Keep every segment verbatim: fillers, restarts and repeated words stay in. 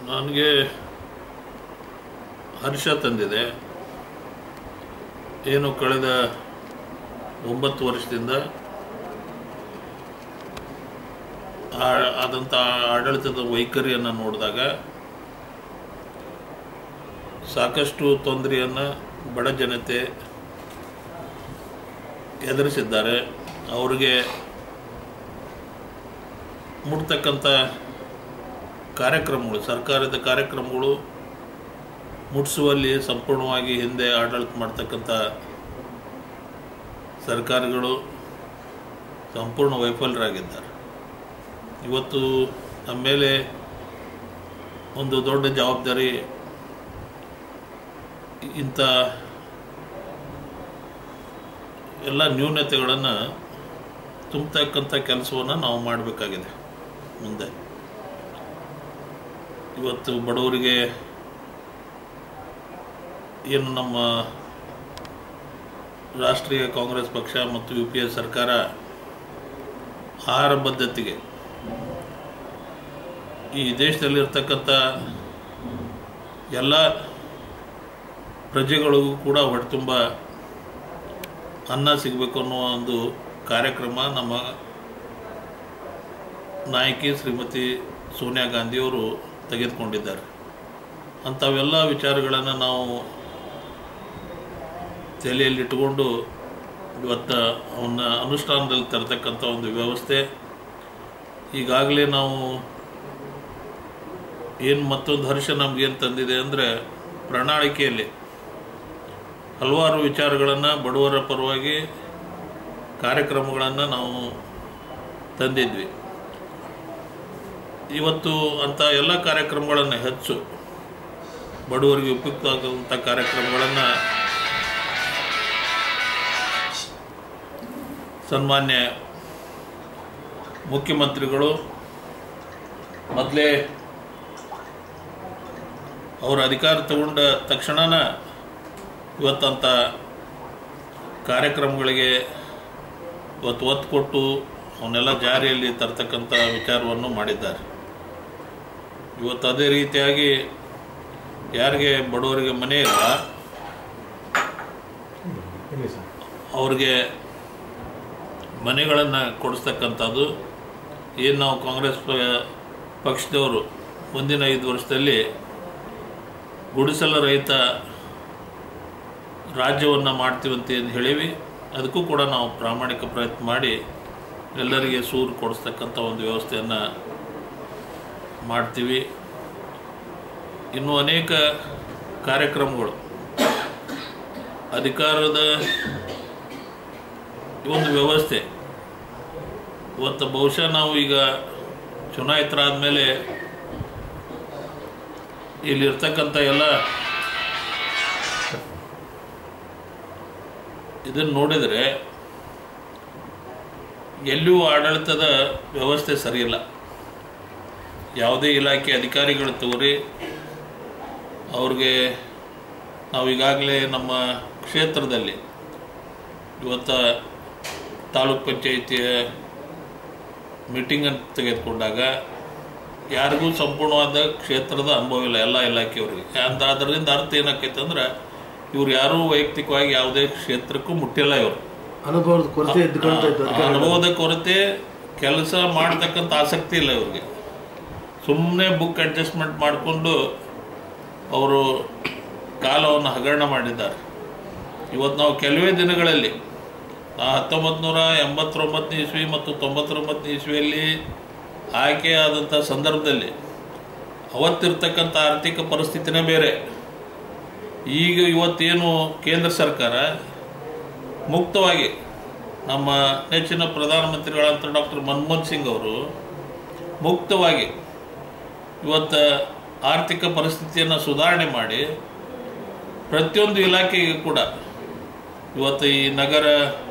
ನನಗೆ ಹರ್ಷ ತಂದಿದೆ. ಏನು ಕಳೆದ ಒಂಬತ್ತು ವರ್ಷದಿಂದ ಆದಂಥ ಆಡಳಿತದ ವೈಖರಿಯನ್ನು ನೋಡಿದಾಗ ಸಾಕಷ್ಟು ತೊಂದರೆಯನ್ನು ಬಡ ಜನತೆ ಎದುರಿಸಿದ್ದಾರೆ. ಅವರಿಗೆ ಮುಟ್ತಕ್ಕಂಥ ಕಾರ್ಯಕ್ರಮಗಳು, ಸರ್ಕಾರದ ಕಾರ್ಯಕ್ರಮಗಳು ಮುಟ್ಟಿಸುವಲ್ಲಿ ಸಂಪೂರ್ಣವಾಗಿ ಹಿಂದೆ ಆಡಳಿತ ಮಾಡ್ತಕ್ಕಂಥ ಸರ್ಕಾರಗಳು ಸಂಪೂರ್ಣ ವೈಫಲ್ಯರಾಗಿದ್ದಾರೆ. ಇವತ್ತು ನಮ್ಮ ಮೇಲೆ ಒಂದು ದೊಡ್ಡ ಜವಾಬ್ದಾರಿ, ಇಂಥ ಎಲ್ಲ ನ್ಯೂನತೆಗಳನ್ನು ತುಂಬತಕ್ಕಂಥ ಕೆಲಸವನ್ನು ನಾವು ಮಾಡಬೇಕಾಗಿದೆ. ಮುಂದೆ ಇವತ್ತು ಬಡವರಿಗೆ ಏನು ನಮ್ಮ ರಾಷ್ಟ್ರೀಯ ಕಾಂಗ್ರೆಸ್ ಪಕ್ಷ ಮತ್ತು ಯು ಪಿ ಎ ಸರ್ಕಾರ ಆಹಾರ ಬದ್ಧತೆಗೆ ಈ ದೇಶದಲ್ಲಿರ್ತಕ್ಕಂಥ ಎಲ್ಲ ಪ್ರಜೆಗಳಿಗೂ ಕೂಡ ಹೊಟ್ಟೆತುಂಬ ಅನ್ನ ಸಿಗಬೇಕು ಅನ್ನೋ ಒಂದು ಕಾರ್ಯಕ್ರಮ ನಮ್ಮ ನಾಯಕಿ ಶ್ರೀಮತಿ ಸೋನಿಯಾ ಗಾಂಧಿಯವರು ತೆಗೆದುಕೊಂಡಿದ್ದಾರೆ. ಅಂಥವೆಲ್ಲ ವಿಚಾರಗಳನ್ನು ನಾವು ತಲೆಯಲ್ಲಿಟ್ಟುಕೊಂಡು ಇವತ್ತು ಅವನ್ನ ಅನುಷ್ಠಾನದಲ್ಲಿ ತರತಕ್ಕಂಥ ಒಂದು ವ್ಯವಸ್ಥೆ. ಈಗಾಗಲೇ ನಾವು ಏನು ಮತ್ತೊಂದು ಹರ್ಷ ನಮಗೇನು ತಂದಿದೆ ಅಂದರೆ, ಪ್ರಣಾಳಿಕೆಯಲ್ಲಿ ಹಲವಾರು ವಿಚಾರಗಳನ್ನು ಬಡವರ ಪರವಾಗಿ ಕಾರ್ಯಕ್ರಮಗಳನ್ನು ನಾವು ತಂದಿದ್ವಿ. ಇವತ್ತು ಅಂಥ ಎಲ್ಲ ಕಾರ್ಯಕ್ರಮಗಳನ್ನು ಹೆಚ್ಚು ಬಡವರಿಗೆ ಉಪಯುಕ್ತವಾದಂಥ ಕಾರ್ಯಕ್ರಮಗಳನ್ನು ಸನ್ಮಾನ್ಯ ಮುಖ್ಯಮಂತ್ರಿಗಳು ಮೊದಲೇ ಅವರ ಅಧಿಕಾರ ತಗೊಂಡ ತಕ್ಷಣ ಇವತ್ತಂಥ ಕಾರ್ಯಕ್ರಮಗಳಿಗೆ ಇವತ್ತು ಒತ್ತು ಕೊಟ್ಟು ಅವನ್ನೆಲ್ಲ ಜಾರಿಯಲ್ಲಿ ತರ್ತಕ್ಕಂಥ ವಿಚಾರವನ್ನು ಮಾಡಿದ್ದಾರೆ. ಇವತ್ತು ಅದೇ ರೀತಿಯಾಗಿ ಯಾರಿಗೆ ಬಡವರಿಗೆ ಮನೆ ಇಲ್ಲ ಅವ್ರಿಗೆ ಮನೆಗಳನ್ನು ಕೊಡಿಸ್ತಕ್ಕಂಥದ್ದು ಏನು ನಾವು ಕಾಂಗ್ರೆಸ್ ಪಕ್ಷದವರು ಮುಂದಿನ ಐದು ವರ್ಷದಲ್ಲಿ ಗುಡಿಸಲ ರಹಿತ ರಾಜ್ಯವನ್ನು ಮಾಡ್ತೀವಂತ ಏನು ಹೇಳೀವಿ, ಅದಕ್ಕೂ ಕೂಡ ನಾವು ಪ್ರಾಮಾಣಿಕ ಪ್ರಯತ್ನ ಮಾಡಿ ಎಲ್ಲರಿಗೆ ಸೂರು ಕೊಡಿಸ್ತಕ್ಕಂಥ ಒಂದು ವ್ಯವಸ್ಥೆಯನ್ನು ಮಾಡ್ತೀವಿ. ಇನ್ನೂ ಅನೇಕ ಕಾರ್ಯಕ್ರಮಗಳು ಅಧಿಕಾರದ ಒಂದು ವ್ಯವಸ್ಥೆ ಇವತ್ತು ಬಹುಶಃ ನಾವು ಈಗ ಚುನಾಯಿತರಾದ ಮೇಲೆ ಇಲ್ಲಿರ್ತಕ್ಕಂಥ ಎಲ್ಲ ಇದನ್ನು ನೋಡಿದರೆ ಎಲ್ಲಿಯೂ ಆಡಳಿತದ ವ್ಯವಸ್ಥೆ ಸರಿಯಿಲ್ಲ. ಯಾವುದೇ ಇಲಾಖೆ ಅಧಿಕಾರಿಗಳು ತಗೋರಿ, ಅವ್ರಿಗೆ ನಾವು ಈಗಾಗಲೇ ನಮ್ಮ ಕ್ಷೇತ್ರದಲ್ಲಿ ಇವತ್ತು ತಾಲೂಕ್ ಪಂಚಾಯಿತಿಯ ಮೀಟಿಂಗನ್ನು ತೆಗೆದುಕೊಂಡಾಗ ಯಾರಿಗೂ ಸಂಪೂರ್ಣವಾದ ಕ್ಷೇತ್ರದ ಅನುಭವ ಇಲ್ಲ ಎಲ್ಲ ಇಲಾಖೆಯವರಿಗೆ. ಅಂತ ಅದರಿಂದ ಅರ್ಥ ಏನಾಕೈತೆ ಅಂದ್ರೆ, ಇವ್ರು ಯಾರೂ ವೈಯಕ್ತಿಕವಾಗಿ ಯಾವುದೇ ಕ್ಷೇತ್ರಕ್ಕೂ ಮುಟ್ಟಿಲ್ಲ. ಇವರು ಅನುಭವದ ಕೊರತೆ ಅನುಭವದ ಕೊರತೆ, ಕೆಲಸ ಮಾಡ್ತಕ್ಕಂಥ ಆಸಕ್ತಿ ಇಲ್ಲ ಇವ್ರಿಗೆ. ಸುಮ್ಮನೆ ಬುಕ್ ಅಡ್ಜಸ್ಟ್ಮೆಂಟ್ ಮಾಡಿಕೊಂಡು ಅವರು ಕಾಲವನ್ನು ಹಗರಣ ಮಾಡಿದ್ದಾರೆ. ಇವತ್ತು ನಾವು ಕೆಲವೇ ದಿನಗಳಲ್ಲಿ ಹತ್ತೊಂಬತ್ತು ನೂರ ಎಂಬತ್ತೊಂಬತ್ತನೇ ಇಸ್ವಿ ಮತ್ತು ತೊಂಬತ್ತೊಂಬತ್ತನೇ ಇಸ್ವಿಯಲ್ಲಿ ಆಯ್ಕೆಯಾದಂಥ ಸಂದರ್ಭದಲ್ಲಿ ಅವತ್ತಿರ್ತಕ್ಕಂಥ ಆರ್ಥಿಕ ಪರಿಸ್ಥಿತಿನೇ ಬೇರೆ. ಈಗ ಇವತ್ತೇನು ಕೇಂದ್ರ ಸರ್ಕಾರ ಮುಕ್ತವಾಗಿ ನಮ್ಮ ನೆಚ್ಚಿನ ಪ್ರಧಾನಮಂತ್ರಿಗಳಂತ ಡಾಕ್ಟರ್ ಮನಮೋಹನ್ ಸಿಂಗ್ ಅವರು ಮುಕ್ತವಾಗಿ ಇವತ್ತು ಆರ್ಥಿಕ ಪರಿಸ್ಥಿತಿಯನ್ನು ಸುಧಾರಣೆ ಮಾಡಿ ಪ್ರತಿಯೊಂದು ಇಲಾಖೆಗೆ ಕೂಡ ಇವತ್ತು ಈ ನಗರ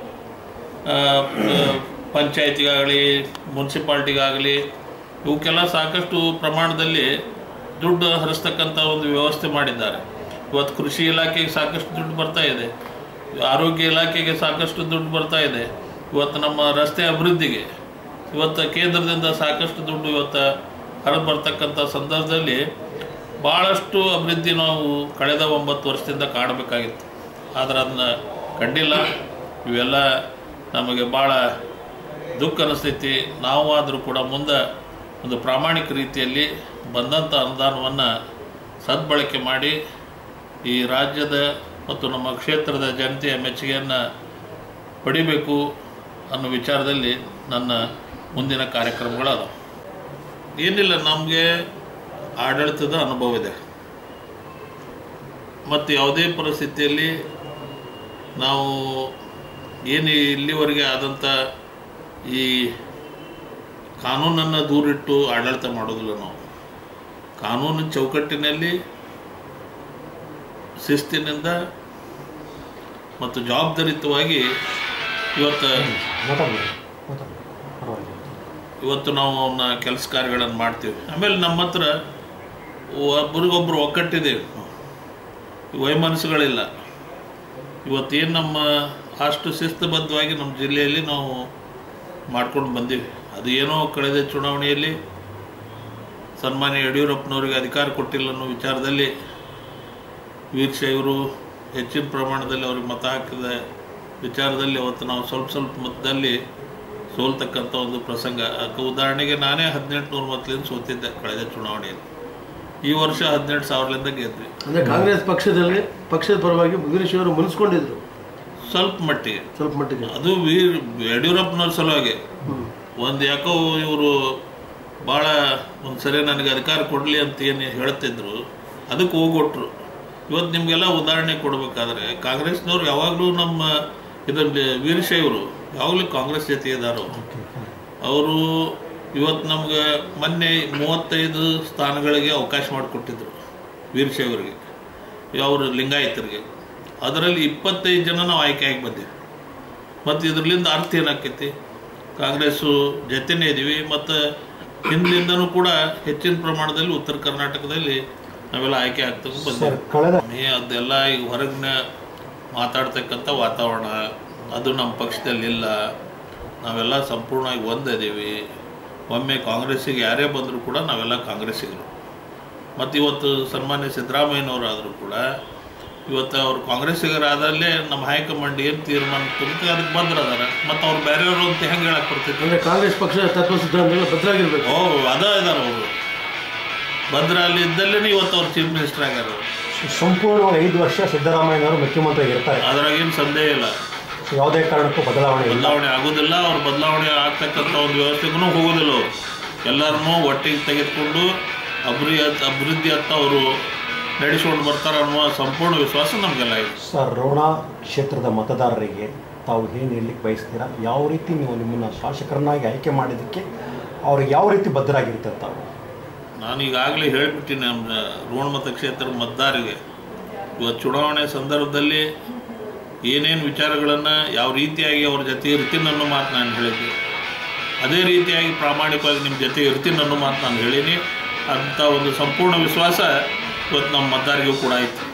ಪಂಚಾಯತಿಗಾಗಲಿ ಮುನ್ಸಿಪಾಲ್ಟಿಗಾಗಲಿ ಇವಕ್ಕೆಲ್ಲ ಸಾಕಷ್ಟು ಪ್ರಮಾಣದಲ್ಲಿ ದುಡ್ಡು ಹರಿಸ್ತಕ್ಕಂಥ ಒಂದು ವ್ಯವಸ್ಥೆ ಮಾಡಿದ್ದಾರೆ. ಇವತ್ತು ಕೃಷಿ ಇಲಾಖೆಗೆ ಸಾಕಷ್ಟು ದುಡ್ಡು ಬರ್ತಾ ಇದೆ, ಆರೋಗ್ಯ ಇಲಾಖೆಗೆ ಸಾಕಷ್ಟು ದುಡ್ಡು ಬರ್ತಾ ಇದೆ. ಇವತ್ತು ನಮ್ಮ ರಸ್ತೆ ಅಭಿವೃದ್ಧಿಗೆ ಇವತ್ತು ಕೇಂದ್ರದಿಂದ ಸಾಕಷ್ಟು ದುಡ್ಡು ಇವತ್ತು ಹರಿದು ಬರ್ತಕ್ಕಂಥ ಸಂದರ್ಭದಲ್ಲಿ ಭಾಳಷ್ಟು ಅಭಿವೃದ್ಧಿ ನಾವು ಕಳೆದ ಒಂಬತ್ತು ವರ್ಷದಿಂದ ಕಾಣಬೇಕಾಗಿತ್ತು, ಆದರೆ ಅದನ್ನ ಕಂಡಿಲ್ಲ. ಇವೆಲ್ಲ ನಮಗೆ ಭಾಳ ದುಃಖ ಅನಿಸ್ತೈತಿ. ನಾವು ಆದರೂ ಕೂಡ ಮುಂದೆ ಒಂದು ಪ್ರಾಮಾಣಿಕ ರೀತಿಯಲ್ಲಿ ಬಂದಂಥ ಅನುದಾನವನ್ನು ಸದ್ಬಳಕೆ ಮಾಡಿ ಈ ರಾಜ್ಯದ ಮತ್ತು ನಮ್ಮ ಕ್ಷೇತ್ರದ ಜನತೆಯ ಮೆಚ್ಚುಗೆಯನ್ನು ಪಡಿಬೇಕು ಅನ್ನೋ ವಿಚಾರದಲ್ಲಿ ನನ್ನ ಮುಂದಿನ ಕಾರ್ಯಕ್ರಮಗಳದ. ಏನಿಲ್ಲ, ನಮಗೆ ಆಡಳಿತದ ಅನುಭವ ಇದೆ ಮತ್ತು ಯಾವುದೇ ಪರಿಸ್ಥಿತಿಯಲ್ಲಿ ನಾವು ಏನು ಇಲ್ಲಿವರೆಗೆ ಆದಂಥ ಈ ಕಾನೂನನ್ನು ದೂರಿಟ್ಟು ಆಡಳಿತ ಮಾಡೋದಿಲ್ಲ. ನಾವು ಕಾನೂನು ಚೌಕಟ್ಟಿನಲ್ಲಿ ಶಿಸ್ತಿನಿಂದ ಮತ್ತು ಜವಾಬ್ದಾರಿಯುತವಾಗಿ ಇವತ್ತು ಇವತ್ತು ನಾವು ಅವನ್ನ ಕೆಲಸ ಕಾರ್ಯಗಳನ್ನು ಮಾಡ್ತೀವಿ. ಆಮೇಲೆ ನಮ್ಮ ಹತ್ರ ಒಬ್ರಿಗೊಬ್ರು ಒಕ್ಕಟ್ಟಿದೆ, ವೈಮನಸ್ಸುಗಳಿಲ್ಲ. ಇವತ್ತೇನು ನಮ್ಮ ಅಷ್ಟು ಶಿಸ್ತುಬದ್ಧವಾಗಿ ನಮ್ಮ ಜಿಲ್ಲೆಯಲ್ಲಿ ನಾವು ಮಾಡ್ಕೊಂಡು ಬಂದೀವಿ. ಅದು ಏನೋ ಕಳೆದ ಚುನಾವಣೆಯಲ್ಲಿ ಸನ್ಮಾನ್ಯ ಯಡಿಯೂರಪ್ಪನವರಿಗೆ ಅಧಿಕಾರ ಕೊಟ್ಟಿಲ್ಲ ಅನ್ನೋ ವಿಚಾರದಲ್ಲಿ ವೀರಶೈವರು ಹೆಚ್ಚಿನ ಪ್ರಮಾಣದಲ್ಲಿ ಅವ್ರಿಗೆ ಮತ ಹಾಕಿದ ವಿಚಾರದಲ್ಲಿ ಅವತ್ತು ನಾವು ಸ್ವಲ್ಪ ಸ್ವಲ್ಪ ಮತದಲ್ಲಿ ಸೋಲ್ತಕ್ಕಂಥ ಒಂದು ಪ್ರಸಂಗ. ಉದಾಹರಣೆಗೆ ನಾನೇ ಹದಿನೆಂಟು ನೂರು ಮತದಿಂದ ಸೋತಿದ್ದೆ ಕಳೆದ ಚುನಾವಣೆಯಲ್ಲಿ. ಈ ವರ್ಷ ಹದಿನೆಂಟು ಸಾವಿರದಿಂದ ಗೆದ್ವಿ. ಅಂದರೆ ಕಾಂಗ್ರೆಸ್ ಪಕ್ಷದಲ್ಲಿ ಪಕ್ಷದ ಪರವಾಗಿ ವೀರಶೈವರು ಮುನಿಸ್ಕೊಂಡಿದ್ರು ಸ್ವಲ್ಪ ಮಟ್ಟಿಗೆ ಸ್ವಲ್ಪ ಮಟ್ಟಿಗೆ ಅದು ವೀರ್ ಯಡಿಯೂರಪ್ಪನವ್ರ ಸಲುವಾಗಿ. ಒಂದು ಯಾಕೋ ಇವರು ಭಾಳ ಒಂದು ಸರಿ ನನಗೆ ಅಧಿಕಾರ ಕೊಡಲಿ ಅಂತ ಏನು ಹೇಳ್ತಿದ್ರು, ಅದಕ್ಕೆ ಹೋಗೊಟ್ರು. ಇವತ್ತು ನಿಮಗೆಲ್ಲ ಉದಾಹರಣೆ ಕೊಡಬೇಕಾದ್ರೆ ಕಾಂಗ್ರೆಸ್ನವ್ರು ಯಾವಾಗಲೂ ನಮ್ಮ ಇದರಲ್ಲಿ ವೀರಶೈವರು ಯಾವಾಗಲೂ ಕಾಂಗ್ರೆಸ್ ಜೊತೆ ಇದ್ದಾರೋ. ಅವರು ಇವತ್ತು ನಮ್ಗೆ ಮೊನ್ನೆ ಮೂವತ್ತೈದು ಸ್ಥಾನಗಳಿಗೆ ಅವಕಾಶ ಮಾಡಿಕೊಟ್ಟಿದ್ರು ವೀರಶೈವರಿಗೆ, ಅವರು ಲಿಂಗಾಯತರಿಗೆ. ಅದರಲ್ಲಿ ಇಪ್ಪತ್ತೈದು ಜನ ನಾವು ಆಯ್ಕೆಯಾಗಿ ಬಂದೀವಿ. ಮತ್ತು ಇದರಿಂದ ಅರ್ಥ ಏನಾಕೈತಿ, ಕಾಂಗ್ರೆಸ್ಸು ಜೊತೆನೇ ಇದ್ದೀವಿ. ಮತ್ತು ಹಿಂದಿನಿಂದನೂ ಕೂಡ ಹೆಚ್ಚಿನ ಪ್ರಮಾಣದಲ್ಲಿ ಉತ್ತರ ಕರ್ನಾಟಕದಲ್ಲಿ ನಾವೆಲ್ಲ ಆಯ್ಕೆ ಆಗ್ತಕ್ಕ ಬಂದೀವಿ. ಅದೆಲ್ಲ ಈಗ ಹೊರಗಿನ ಮಾತಾಡ್ತಕ್ಕಂಥ ವಾತಾವರಣ ಅದು ನಮ್ಮ ಪಕ್ಷದಲ್ಲಿಲ್ಲ. ನಾವೆಲ್ಲ ಸಂಪೂರ್ಣವಾಗಿ ಒಂದಿದ್ದೀವಿ. ಒಮ್ಮೆ ಕಾಂಗ್ರೆಸ್ಸಿಗೆ ಯಾರೇ ಬಂದರೂ ಕೂಡ ನಾವೆಲ್ಲ ಕಾಂಗ್ರೆಸ್ಸಿಗರು. ಮತ್ತು ಇವತ್ತು ಸನ್ಮಾನ್ಯ ಸಿದ್ದರಾಮಯ್ಯನವರಾದರೂ ಕೂಡ ಇವತ್ತು ಅವರು ಕಾಂಗ್ರೆಸ್ಸಿಗರಾದಲ್ಲೇ ನಮ್ಮ ಹೈಕಮಾಂಡ್ ಏನು ತೀರ್ಮಾನ ಕುರಿತು ಅದಕ್ಕೆ ಬಂದ್ರದಾರ. ಮತ್ತು ಅವ್ರು ಬೇರೆಯವರು ಅಂತ ಹೆಂಗೆ ಹೇಳಕ್ಕೆ ಬರ್ತಿತ್ತು? ಅಂದರೆ ಕಾಂಗ್ರೆಸ್ ಪಕ್ಷ ತತ್ವ ಸಿದ್ಧಾಂತಗಳು ಬದಲಾಗಿರ್ಬೇಕು. ಓ ಅದ ಇದಾರೆ ಅವರು ಭದ್ರ ಅಲ್ಲಿ ಇದ್ದಲ್ಲೇ ಇವತ್ತು ಅವ್ರು ಚೀಫ್ ಮಿನಿಸ್ಟರ್ ಆಗ್ಯಾರ. ಸಂಪೂರ್ಣವಾಗಿ ಐದು ವರ್ಷ ಸಿದ್ದರಾಮಯ್ಯನವರು ಮುಖ್ಯಮಂತ್ರಿ ಇರ್ತಾರೆ, ಅದ್ರಾಗೇನು ಸಂದೇಹ ಇಲ್ಲ. ಯಾವುದೇ ಕಾರಣಕ್ಕೂ ಬದಲಾವಣೆ ಬದಲಾವಣೆ ಆಗೋದಿಲ್ಲ. ಅವ್ರು ಬದಲಾವಣೆ ಆಗ್ತಕ್ಕಂಥ ಒಂದು ವ್ಯವಸ್ಥೆಗೂ ಹೋಗೋದಿಲ್ಲ. ಅವರು ಎಲ್ಲರನ್ನೂ ಒಟ್ಟಿಗೆ ತೆಗೆದುಕೊಂಡು ಅಭಿವೃದ್ಧಿ ಅಭಿವೃದ್ಧಿ ಅಂತ ಅವರು ನಡೆಸ್ಕೊಂಡು ಬರ್ತಾರೆ ಅನ್ನುವ ಸಂಪೂರ್ಣ ವಿಶ್ವಾಸ ನಮಗೆಲ್ಲ ಇದೆ. ಸರ್, ರೋಣ ಕ್ಷೇತ್ರದ ಮತದಾರರಿಗೆ ತಾವು ಏನು ಹೇಳಲಿಕ್ಕೆ ಬಯಸ್ತೀರಾ? ಯಾವ ರೀತಿ ನೀವು ನಿಮ್ಮನ್ನು ಶಾಸಕರನ್ನಾಗಿ ಆಯ್ಕೆ ಮಾಡಿದ್ದಕ್ಕೆ ಅವ್ರಿಗೆ ಯಾವ ರೀತಿ ಬದ್ಧರಾಗಿರ್ತಾರೆ ತಾವು? ನಾನು ಈಗಾಗಲೇ ಹೇಳಿಬಿಟ್ಟಿನಿ ನಮ್ಮ ರೋಣ ಮತಕ್ಷೇತ್ರದ ಮತದಾರರಿಗೆ ಇವತ್ತು ಚುನಾವಣೆ ಸಂದರ್ಭದಲ್ಲಿ ಏನೇನು ವಿಚಾರಗಳನ್ನು ಯಾವ ರೀತಿಯಾಗಿ ಅವ್ರ ಜೊತೆ ಇರ್ತೀನಿ ಅನ್ನೋ ಮಾತು ನಾನು ಹೇಳಿದ್ದೆ. ಅದೇ ರೀತಿಯಾಗಿ ಪ್ರಾಮಾಣಿಕವಾಗಿ ನಿಮ್ಮ ಜೊತೆ ಇರ್ತೀನಿ ಅನ್ನೋ ಮಾತು ನಾನು ಹೇಳೀನಿ. ಅಂಥ ಒಂದು ಸಂಪೂರ್ಣ ವಿಶ್ವಾಸ ಇವತ್ತು ನಮ್ಮ ಮತದಾರರಿಗೂ ಕೂಡ ಆಯಿತು.